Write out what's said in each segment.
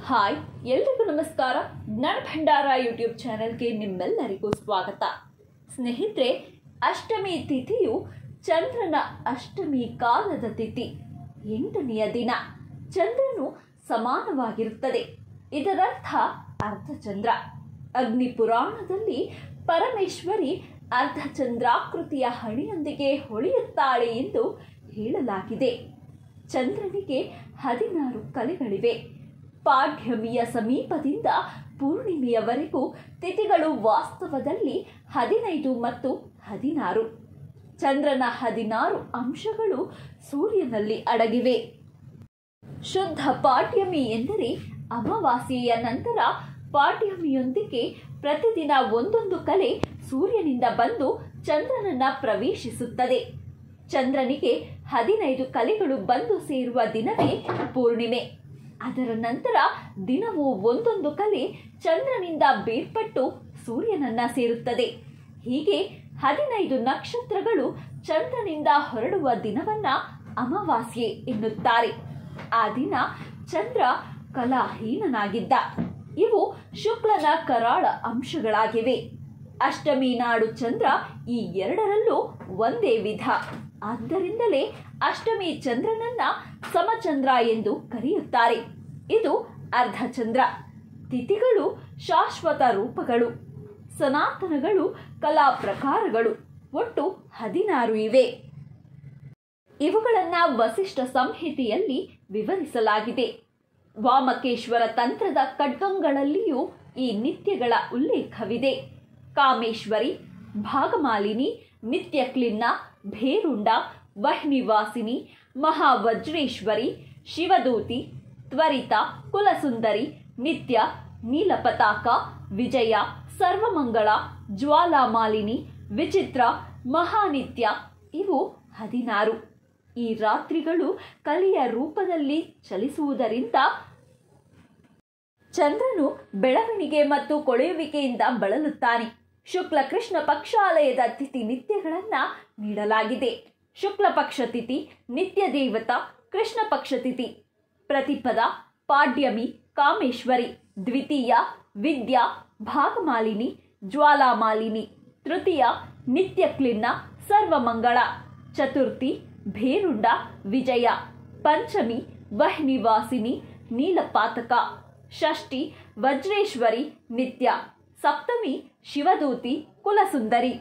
Hi ಎಲ್ರಿಗೂ ನಮಸ್ಕಾರ. ಜ್ಞಾನ ಭಂಡಾರ ಯೂಟ್ಯೂಬ್ ಚಾನೆಲ್ಗೆ ನಿಮ್ಮೆಲ್ಲರಿಗೂ ಸ್ವಾಗತ. ಸ್ನೇಹಿತರೆ, ಅಷ್ಟಮಿ ತಿಥಿಯು ಚಂದ್ರನ ಅಷ್ಟಮಿ ಕಾಲದ ತಿಥಿ. 8ನೆಯ ದಿನ ಚಂದ್ರನು ಸಮಾನವಾಗಿರುತ್ತದೆ. ಇದರರ್ಥ ಅರ್ಧಚಂದ್ರ. ಅಗ್ನಿ ಪುರಾಣದಲ್ಲಿ ಪರಮೇಶ್ವರಿ ಅರ್ಧಚಂದ್ರಾಕೃತಿಯ ಹಣಿಯೊಂದಿಗೆ ಹೊಳೆಯುತ್ತಾಳೆ ಎಂದು ಹೇಳಲಾಗಿದೆ. ಚಂದ್ರನಿಗೆ 16 ಕಲೆಗಳಿವೆ. ಪಾಡ್ಯಮಿಯ ಸಮೀಪದಿಂದ ಪೂರ್ಣಿಮೆಯವರೆಗೂ ತಿಥಿಗಳು ವಾಸ್ತವದಲ್ಲಿ 15 ಮತ್ತು 16. ಚಂದ್ರನ 16 ಅಂಶಗಳು ಸೂರ್ಯನಲ್ಲಿ ಅಡಗಿವೆ. ಶುದ್ಧ ಪಾಡ್ಯಮಿ ಎಂದರೆ ಅಮಾವಾಸ್ಯೆಯ ನಂತರ ಪಾಡ್ಯಮಿಯೊಂದಿಗೆ ಪ್ರತಿದಿನ ಒಂದೊಂದು ಕಲೆ ಸೂರ್ಯನಿಂದ ಬಂದು ಚಂದ್ರನನ್ನ ಪ್ರವೇಶಿಸುತ್ತದೆ. ಚಂದ್ರನಿಗೆ 15 ಕಲೆಗಳು ಬಂದು ಸೇರುವ ದಿನವೇ ಪೂರ್ಣಿಮೆ. ಅದರ ನಂತರ ದಿನವೂ ಒಂದೊಂದು ಕಲೆ ಚಂದ್ರನಿಂದ ಬೇರ್ಪಟ್ಟು ಸೂರ್ಯನನ್ನ ಸೇರುತ್ತದೆ. ಹೀಗೆ 15 ನಕ್ಷತ್ರಗಳು ಚಂದ್ರನಿಂದ ಹೊರಡುವ ದಿನವನ್ನ ಅಮಾವಾಸ್ಯೆ ಎನ್ನುತ್ತಾರೆ. ಆ ದಿನ ಚಂದ್ರ ಕಲಾಹೀನನಾಗಿದ್ದ. ಇವು ಶುಕ್ಲನ ಕರಾಳ ಅಂಶಗಳಾಗಿವೆ. ಅಷ್ಟಮಿ ನಾಡು ಚಂದ್ರ ಈ ಎರಡರಲ್ಲೂ ಒಂದೇ ವಿಧ. ಆದ್ದರಿಂದಲೇ ಅಷ್ಟಮಿ ಚಂದ್ರನನ್ನ ಸಮಚಂದ್ರ ಎಂದು ಕರೆಯುತ್ತಾರೆ. ಇದು ಅರ್ಧಚಂದ್ರ. ತಿಥಿಗಳು ಶಾಶ್ವತ ರೂಪಗಳು, ಸನಾತನಗಳು ಕಲಾ ಪ್ರಕಾರಗಳು. ಒಟ್ಟು 16 ಇವೆ. ಇವುಗಳನ್ನು ವಸಿಷ್ಠ ಸಂಹಿತೆಯಲ್ಲಿ ವಿವರಿಸಲಾಗಿದೆ. ವಾಮಕೇಶ್ವರ ತಂತ್ರದ ಖಡ್ಗಗಳಲ್ಲಿಯೂ ಈ ನಿತ್ಯಗಳ ಉಲ್ಲೇಖವಿದೆ. ಕಾಮೇಶ್ವರಿ, ಭಾಗಮಾಲಿನಿ, ನಿತ್ಯಕ್ಲಿನ್ನ, ಭೇರುಂಡ, ವಹ್ನಿವಾಸಿನಿ, ಮಹಾವಜ್ರೇಶ್ವರಿ, ಶಿವದೂತಿ, ತ್ವರಿತ, ಕುಲಸುಂದರಿ, ನಿತ್ಯ, ನೀಲಪತಾಕ, ವಿಜಯ, ಸರ್ವಮಂಗಳ, ಜ್ವಾಲಾಮಾಲಿನಿ, ವಿಚಿತ್ರ, ಮಹಾನಿತ್ಯ ಇವು 16. ಈ ರಾತ್ರಿಗಳು ಕಲಿಯ ರೂಪದಲ್ಲಿ ಚಲಿಸುವುದರಿಂದ ಚಂದ್ರನು ಬೆಳವಣಿಗೆ ಮತ್ತು ಕೊಳೆಯುವಿಕೆಯಿಂದ ಬಳಲುತ್ತಾನೆ. ಶುಕ್ಲ ಕೃಷ್ಣ ಪಕ್ಷಾಲಯದ ತಿಥಿ ನಿತ್ಯಗಳನ್ನು ನೀಡಲಾಗಿದೆ. ಶುಕ್ಲ ಪಕ್ಷ ತಿಥಿ ನಿತ್ಯ ದೇವತಾ, ಕೃಷ್ಣ ಪಕ್ಷ ತಿಥಿ ಪ್ರತಿಪದ, ಪಾಡ್ಯಮಿ, ಕಾಮೇಶ್ವರಿ, ದ್ವಿತೀಯ, ವಿದ್ಯಾ, ಭಾಗಮಾಲಿನಿ, ಜ್ವಾಲಾಮಾಲಿನಿ, ತೃತೀಯ, ನಿತ್ಯಕ್ಲಿನ್ನ, ಸರ್ವಮಂಗಳ, ಚತುರ್ಥಿ, ಭೇರುಂಡ, ವಿಜಯ, ಪಂಚಮಿ, ವಹ್ನಿವಾಸಿನಿ, ನೀಲಪಾತಕ, ಷಷ್ಠಿ, ವಜ್ರೇಶ್ವರಿ, ನಿತ್ಯ, ಸಪ್ತಮಿ, ಶಿವದೂತಿ, ಕುಲಸುಂದರಿ,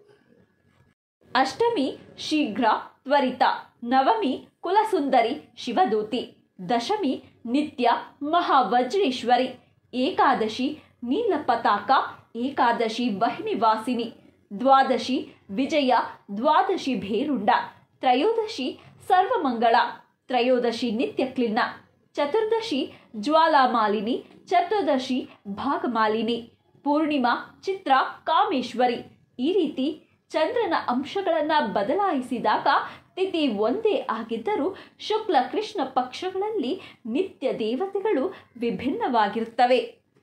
ಅಷ್ಟಮಿ, ಶೀಘ್ರ, ತ್ವರಿತ, ನವಮಿ, ಕುಲಸುಂದರಿ, ಶಿವದೂತಿ, ದಶಮಿ, ನಿತ್ಯ, ಮಹಾವಜ್ರೇಶ್ವರಿ, ಏಕಾದಶಿ, ನೀಲಪತಾಕ, ಏಕಾದಶಿ, ವಹ್ನಿವಾಸಿನಿ, ದ್ವಾದಶಿ, ವಿಜಯ, ದ್ವಾದಶಿ, ಭೇರುಂಡ, ತ್ರಯೋದಶಿ, ಸರ್ವಮಂಗಳ, ತ್ರಯೋದಶಿ, ನಿತ್ಯಕ್ಲಿನ್ನ, ಚತುರ್ದಶಿ, ಜ್ವಾಲಾಮಾಲಿನಿ, ಚತುರ್ದಶಿ, ಭಾಗಮಾಲಿನಿ, ಪೂರ್ಣಿಮಾ, ಚಿತ್ರ, ಕಾಮೇಶ್ವರಿ. ಈ ರೀತಿ ಚಂದ್ರನ ಅಂಶಗಳನ್ನು ಬದಲಾಯಿಸಿದಾಗ ತಿಥಿ ಒಂದೇ ಆಗಿದ್ದರೂ ಶುಕ್ಲ ಕೃಷ್ಣ ಪಕ್ಷಗಳಲ್ಲಿ ನಿತ್ಯ ದೇವತೆಗಳು ವಿಭಿನ್ನವಾಗಿರುತ್ತವೆ.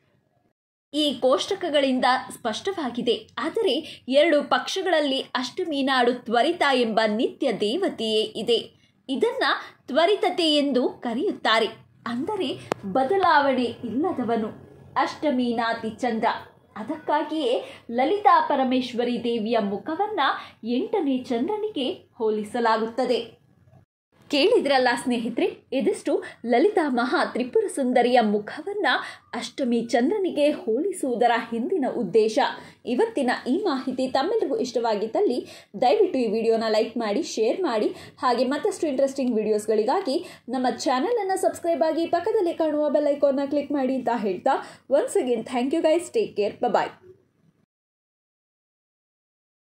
ಈ ಕೋಷ್ಟಕಗಳಿಂದ ಸ್ಪಷ್ಟವಾಗಿದೆ. ಆದರೆ 2 ಪಕ್ಷಗಳಲ್ಲಿ ಅಷ್ಟಮಿ ನಾಡು ತ್ವರಿತ ಎಂಬ ನಿತ್ಯ ದೇವತೆಯೇ ಇದೆ. ಇದನ್ನ ತ್ವರಿತತೆ ಎಂದು ಕರೆಯುತ್ತಾರೆ. ಅಂದರೆ ಬದಲಾವಣೆ ಇಲ್ಲದವನು. ಅಷ್ಟಮಿ ನಾತಿ ಚಂದ್ರ. ಅದಕ್ಕಾಗಿಯೇ ಲಲಿತಾ ಪರಮೇಶ್ವರಿ ದೇವಿಯ ಮುಖವನ್ನ 8ನೇ ಚಂದ್ರನಿಗೆ ಹೋಲಿಸಲಾಗುತ್ತದೆ. ಕೇಳಿದ್ರಲ್ಲ ಸ್ನೇಹಿತರೆ, ಇದಿಷ್ಟು ಲಲಿತಾ ಮಹಾ ತ್ರಿಪುರ ಸುಂದರಿಯ ಮುಖವನ್ನ ಅಷ್ಟಮಿ ಚಂದ್ರನಿಗೆ ಹೋಲಿಸುವುದರ ಹಿಂದಿನ ಉದ್ದೇಶ. ಇವತ್ತಿನ ಈ ಮಾಹಿತಿ ತಮ್ಮೆಲ್ಲರಿಗೂ ಇಷ್ಟವಾಗಿದ್ದಲ್ಲಿ ದಯವಿಟ್ಟು ಈ ವಿಡಿಯೋನ ಲೈಕ್ ಮಾಡಿ, ಶೇರ್ ಮಾಡಿ. ಹಾಗೆ ಮತ್ತಷ್ಟು ಇಂಟ್ರೆಸ್ಟಿಂಗ್ ವಿಡಿಯೋಸ್ಗಳಿಗಾಗಿ ನಮ್ಮ ಚಾನಲನ್ನು ಸಬ್ಸ್ಕ್ರೈಬ್ ಆಗಿ ಪಕ್ಕದಲ್ಲಿ ಕಾಣುವ ಬೆಲ್ ಐಕಾನ್ನ ಕ್ಲಿಕ್ ಮಾಡಿ ಅಂತ ಹೇಳ್ತಾ, once again thank you guys. Take care. Bye.